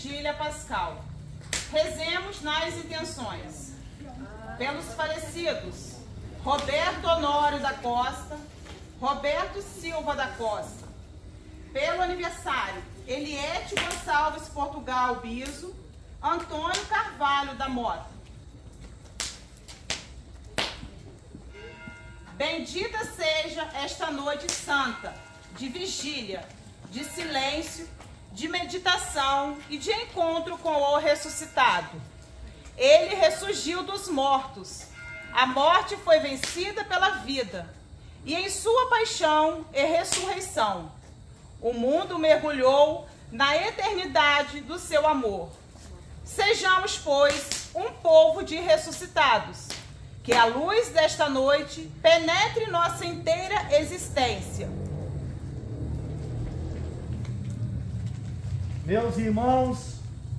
vigília pascal. Rezemos nas intenções. Pelos falecidos: Roberto Honório da Costa, Roberto Silva da Costa. Pelo aniversário: Eliete Gonçalves Portugal Biso, Antônio Carvalho da Mota. Bendita seja esta noite santa, de vigília, de silêncio, de meditação e de encontro com o ressuscitado. Ele ressurgiu dos mortos. A morte foi vencida pela vida. E em sua paixão e ressurreição, o mundo mergulhou na eternidade do seu amor. Sejamos, pois, um povo de ressuscitados, que a luz desta noite penetre nossa inteira existência. Meus irmãos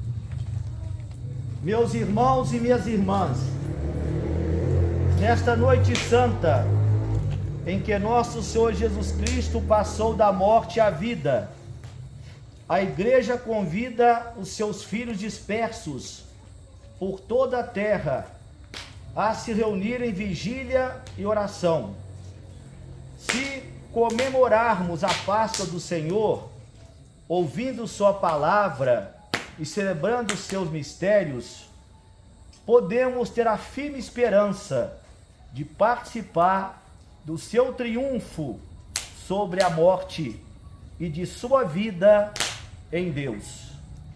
e minhas irmãs, nesta noite santa, em que nosso Senhor Jesus Cristo passou da morte à vida, a Igreja convida os seus filhos dispersos por toda a terra a se reunir em vigília e oração. Se comemorarmos a Páscoa do Senhor, ouvindo sua palavra e celebrando os seus mistérios, podemos ter a firme esperança de participar do seu triunfo sobre a morte e de sua vida em Deus.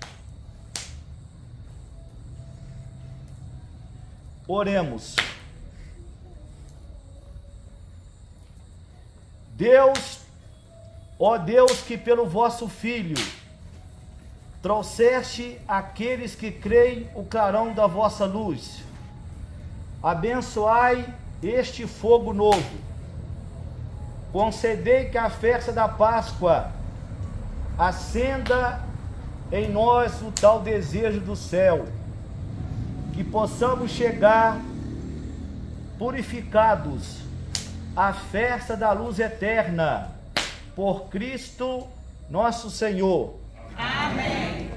Oremos. Deus, ó Deus, que pelo vosso Filho trouxeste àqueles que creem o clarão da vossa luz, abençoai este fogo novo. Concedei que a festa da Páscoa acenda em nós o tal desejo do céu, que possamos chegar purificados à festa da luz eterna, por Cristo nosso Senhor. Amém.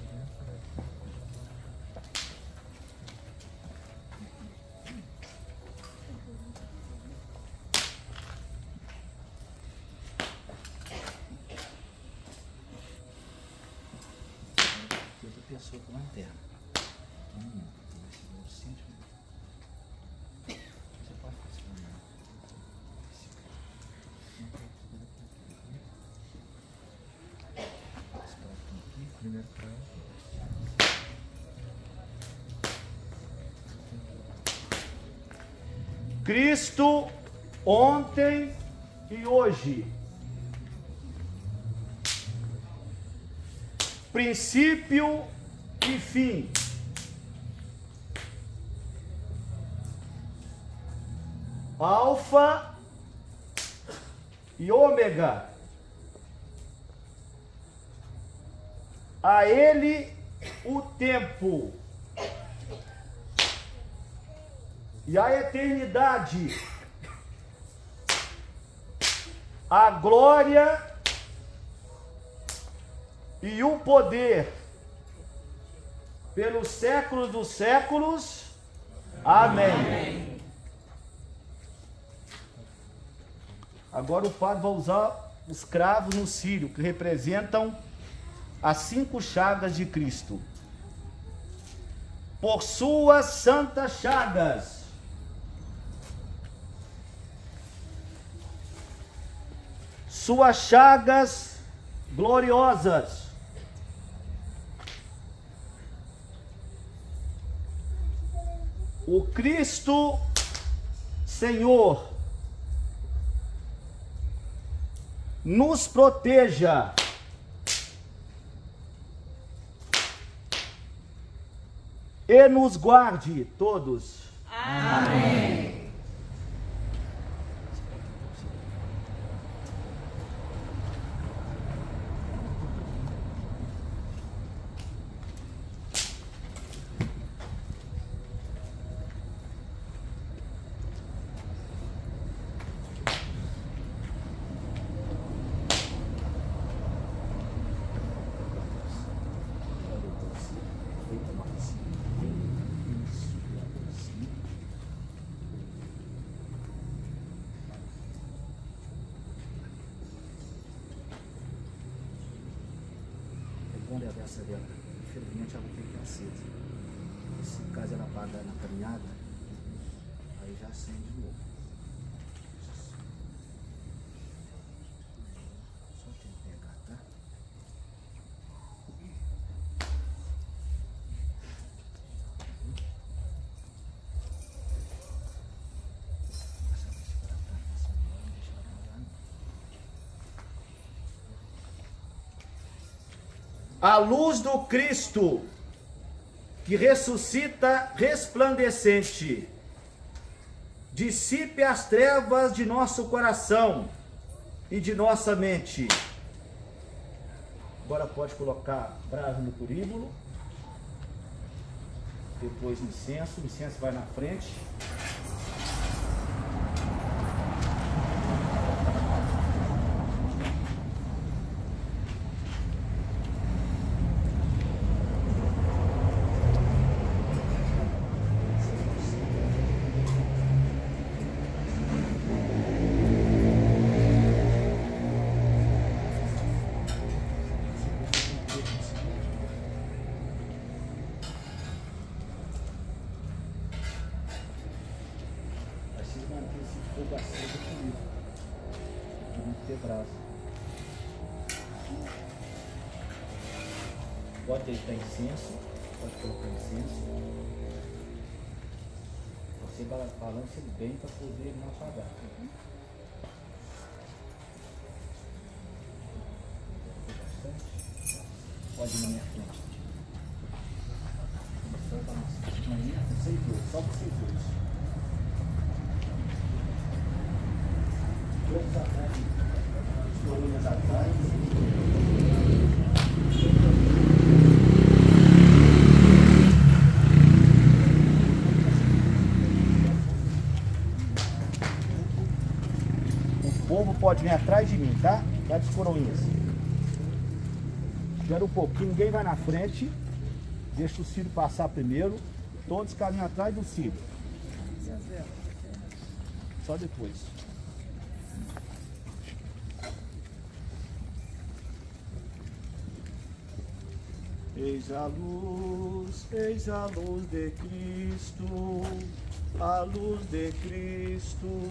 Pessoa com lanterna. Você pode fazer primeiro prazo. Cristo ontem e hoje, princípio e fim, Alfa e Ômega, a Ele o tempo e a eternidade, a glória e o poder, pelos séculos dos séculos. Amém. Amém. Agora o padre vai usar os cravos no círio, que representam as 5 chagas de Cristo. Por suas santas chagas, suas chagas gloriosas, o Cristo Senhor nos proteja e nos guarde todos. Amém. vão levar essa vela. Infelizmente ela vai ter que ir acesa. Se caso ela apagar na caminhada, aí já acende de novo. Só tem que pegar, tá? A luz do Cristo que ressuscita resplandecente, dissipe as trevas de nosso coração e de nossa mente. Agora pode colocar brasa no curíbulo, depois incenso, o incenso vai na frente. Fogo aceso comigo, para não ter brasa. Pode deitar incenso, pode colocar incenso. Você balance ele bem para poder ele não apagar. Pode ir na minha frente. Só vocês dois, só vocês dois. Todos atrás, as colunas atrás. O povo pode vir atrás de mim, tá? Vai dos coroinhas. Espera um pouquinho, ninguém vai na frente. Deixa o Ciro passar primeiro. Todos caminham atrás do Ciro. Só depois. Eis a luz de Cristo, a luz de Cristo.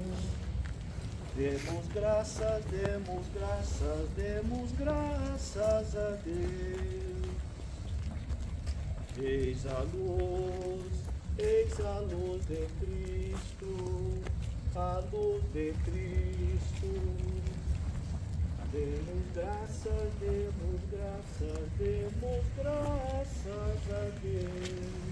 Demos graças, demos graças, demos graças a Deus. Eis a luz de Cristo, a luz de Cristo. Demos graças, demos graças, demos graças a Deus.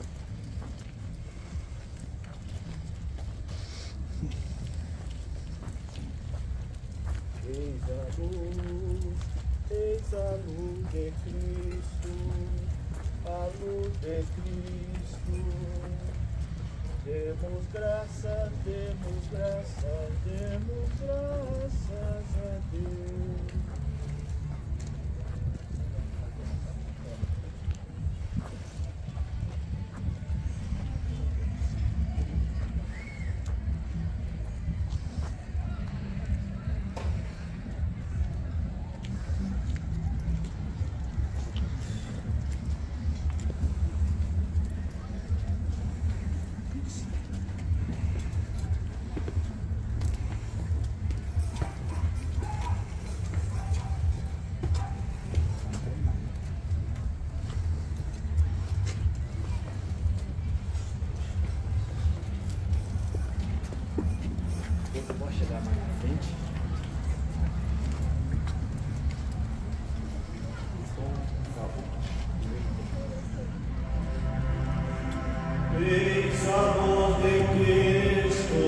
Eis a luz de Cristo, a luz de Cristo. Demos graças, demos graças, demos graças a Deus. Pode chegar mais na frente. Eis a luz de Cristo,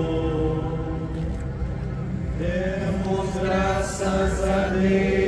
demos graças a Deus.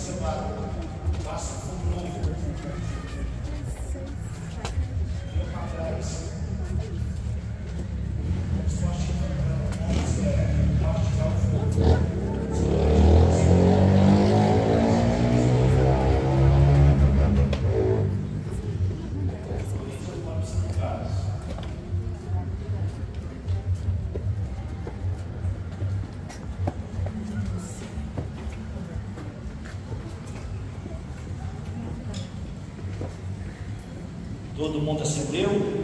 Todo mundo acendeu?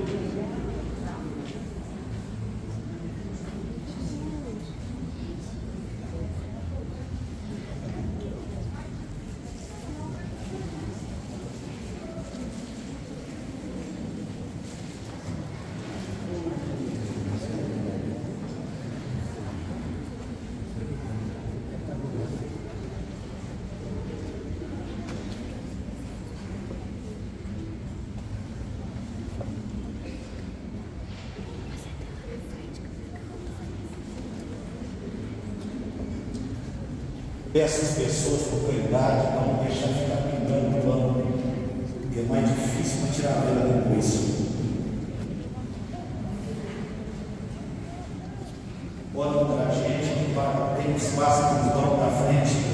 Peço às pessoas por cuidado para não deixar ficar pingando o pano, porque é mais difícil para tirar a vela depois. Pode entrar gente, tem espaço para os bancos na frente.